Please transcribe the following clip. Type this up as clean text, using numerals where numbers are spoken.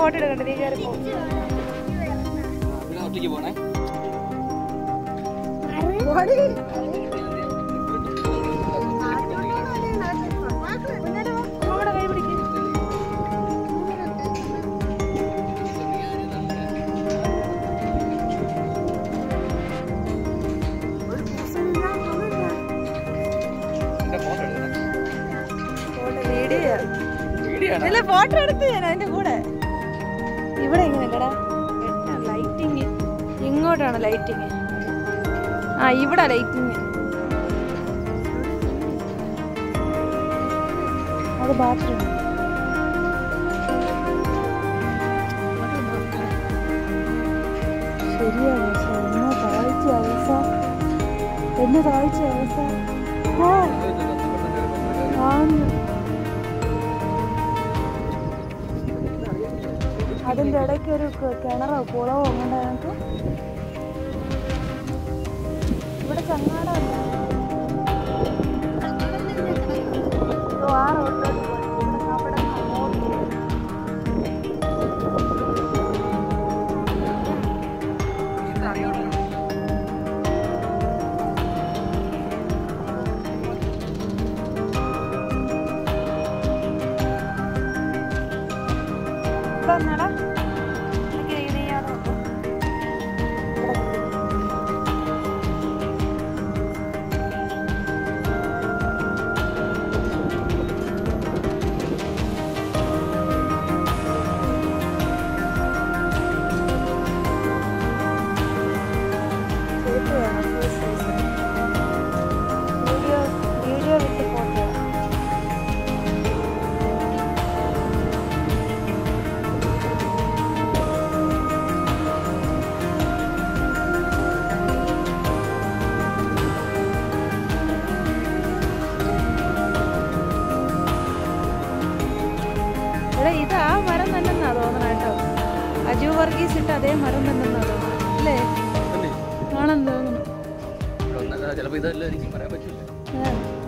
Photo എടുക്കട്ടെ, നീ കയറി പോ. ഒറ്റയ്ക്ക് പോണേ. ഫോട്ടോ എടുത്ത് ഞാൻ അതിന്റെ കൂടെ. ഇവിടെ എങ്ങനെയല്ലടാ ലൈറ്റിങ്? ഇങ്ങോട്ടാണ് ലൈറ്റിങ്. ആ ഇവിടെ ലൈറ്റിങ്. അത് ബാത്റൂം. ശരിയാണ്. എന്നെ താഴ്ച അവസ്ഥ. അതിന്റെ ഇടയ്ക്ക് ഒരു കിണറോ കുളവോ അങ്ങനെ ഞങ്ങൾക്ക് ഇവിടെ ചങ്ങാടമല്ല. ആ റോഡിലോട്ട് വന്നടാ. വീഡിയോ വിട്ട് ഫോട്ടോ. ഇത് ആ മരം തന്നെന്നാ തോന്നണ കേട്ടോ. അജു വർഗീസ് ഇട്ട് അതേ മരം തന്നെന്നാ തോന്നുന്നു അല്ലേ? ആണെന്ന് തോന്നുന്നു. ചിലപ്പോ ഇതല്ലായിരിക്കും പറയാൻ പറ്റില്ല.